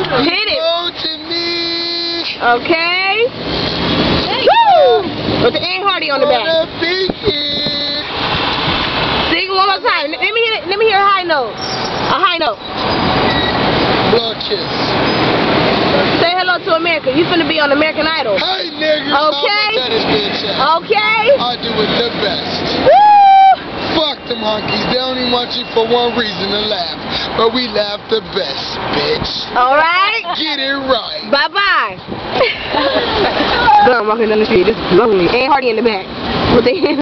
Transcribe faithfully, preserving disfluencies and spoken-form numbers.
Hit it. Go to me. Okay. Woo! With the Ain't Hardy on the back. Sing one more time. Let me hear. Let me hear a high note. A high note. Blood kiss. Say hello to America. You finna be on American Idol. Hey, nigga. Okay. Okay. I do it the best. Woo! Fuck them honkies. They only want you for one reason to laugh. But we laugh the best, bitch. Alright. Get it right. Bye bye. I'm walking down the street. This is lonely. Ain't Hardy in the back. With the